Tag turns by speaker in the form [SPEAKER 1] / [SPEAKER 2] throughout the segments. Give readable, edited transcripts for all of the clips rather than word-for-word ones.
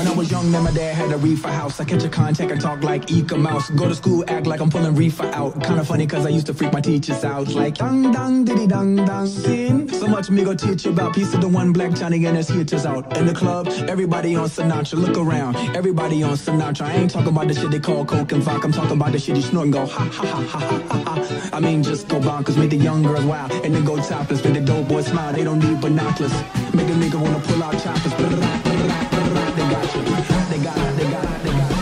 [SPEAKER 1] When I was young, man, my dad had a reefer house. I catch a contact and talk like Eka Mouse. Go to school, act like I'm pulling reefer out. Kinda funny cause I used to freak my teachers out. Like dang dang diddy dang dang. Sin. So much me go teach you about. Piece of the one black Johnny and his hitters out. In the club, everybody on Sinatra. Look around, everybody on Sinatra. I ain't talking about the shit they call coke and vodka. I'm talking about the shit you snort and go ha ha ha ha ha ha. I mean just go bonkers, make the young girls wild. And then go topless, make the dope boys smile. They don't need binoculars. Make a nigga wanna pull out choppers. They got you. They got it. They got it. They got it.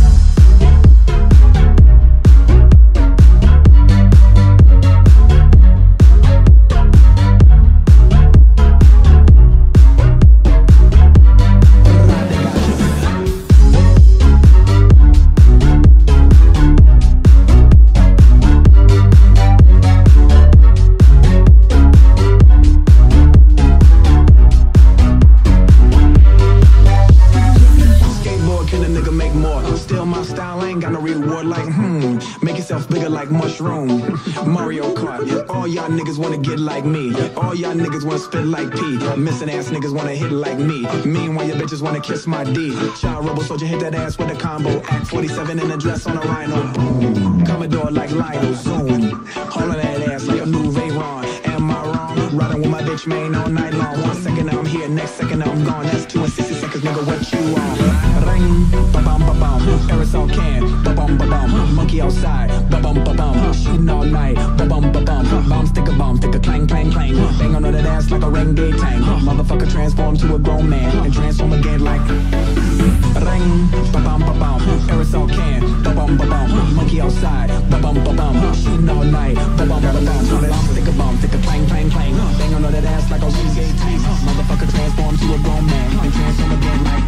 [SPEAKER 1] Like mushroom, Mario Kart. All y'all niggas wanna get like me. All y'all niggas wanna spit like P. Missing ass niggas wanna hit like me. Meanwhile, your bitches wanna kiss my D. Child rebel soldier hit that ass with a combo. Act 47 in a dress on a rhino. Boom. Commodore like Lionel. Zoom. Holding that ass like a new Ron. Am I wrong? Riding with my bitch main all night long. 1 second I'm here, next second I'm gone. That's 2 and 60 seconds, nigga. What you on? Ring, ba bum ba bum. Aerosol can, ba bum ba bum. Monkey outside, ba bum ba bum. Shooting all night, ba bum ba bum. Bomb, stick a clang, clang, clang. Bang on that ass like a renegade tank. Motherfucker transform to a grown man and transform again like ring, ba bum ba bum. Aerosol can, ba bum ba bum. Monkey outside, ba bum ba bum. Shooting all night, ba bum ba bum. Stick a clang, clang, clang. Bang on that ass like a renegade tank. Motherfucker transform to a grown man and transform again like.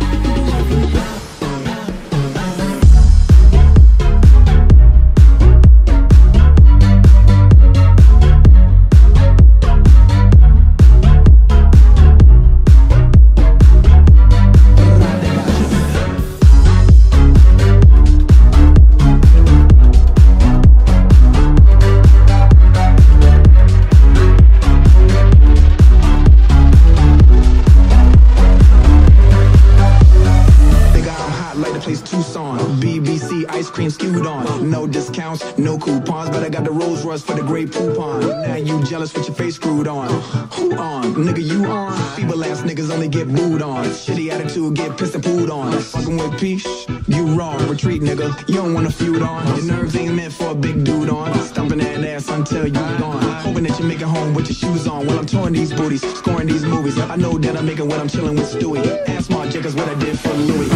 [SPEAKER 1] Skewed on, no discounts, no coupons, but I got the Rolls Royce for the great poupon. Now you jealous with your face screwed on. Who on? Nigga, you on? Feeble ass niggas only get booed on. Shitty attitude, get pissed and pooed on. Fucking with peace, you wrong. Retreat, nigga, you don't wanna feud on. Your nerves ain't meant for a big dude on. Stomping that ass until you gone. Hoping that you make it home with your shoes on. While I'm touring these booties, scoring these movies. I know that I make it when I'm chilling with Stewie. Ask Mark Jacobs what I did for Louis.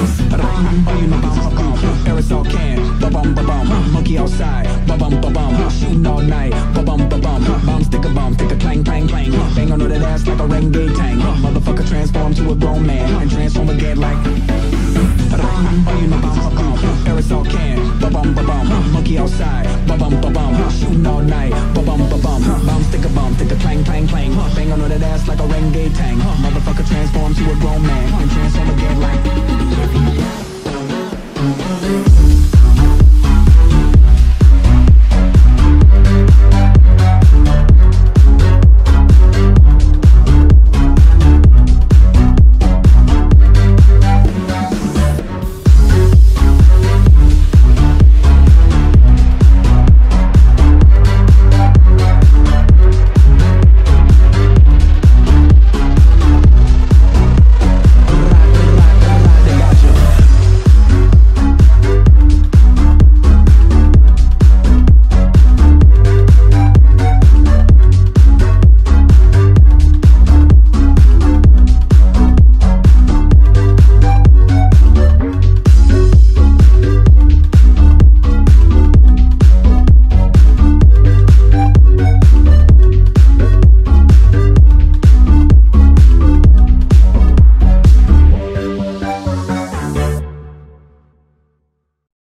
[SPEAKER 1] Aerosol can, ba bum ba bum. Monkey outside, ba bum ba bum. Shooting all night, ba bum ba bum. Stick a clang, clang, clang. Bang on that ass like a renegade tank. Motherfucker transform to a grown man and transform again like. Aerosol can, ba bum ba bum. Monkey outside, ba bum ba bum. Shooting all night, ba bum ba bum. Stick a clang, clang, clang. Bang on that ass like a renegade tank. Motherfucker transform to a grown man